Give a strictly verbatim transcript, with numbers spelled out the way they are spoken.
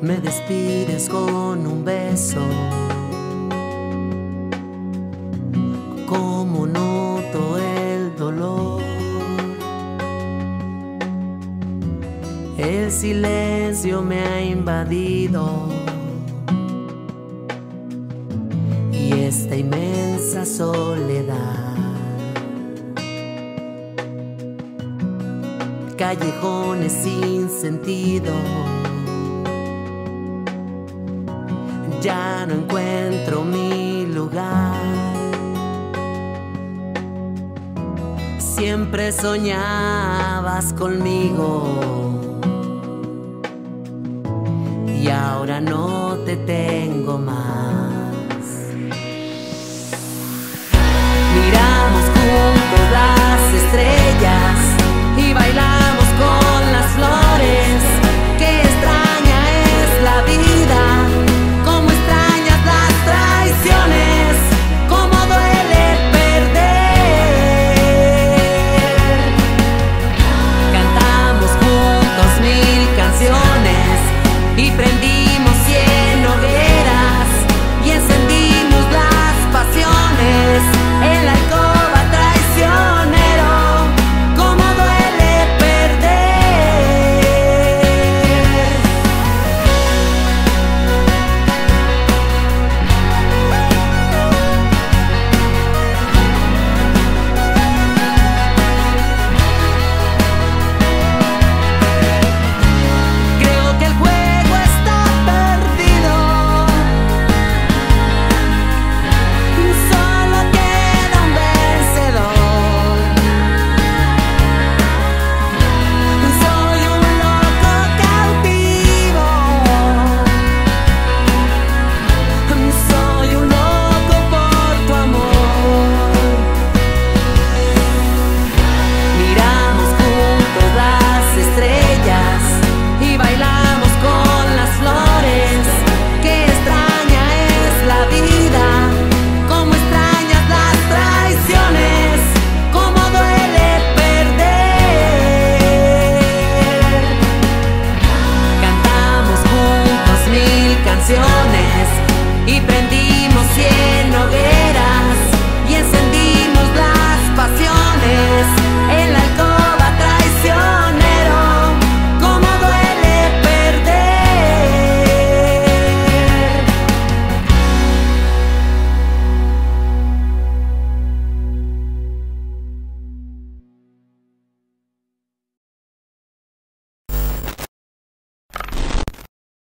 Me despides con un beso. Cómo noto el dolor. El silencio me ha invadido y esta inmensa soledad. Callejones sin sentido. Ya no encuentro mi lugar. Siempre soñabas conmigo y ahora no te tengo más.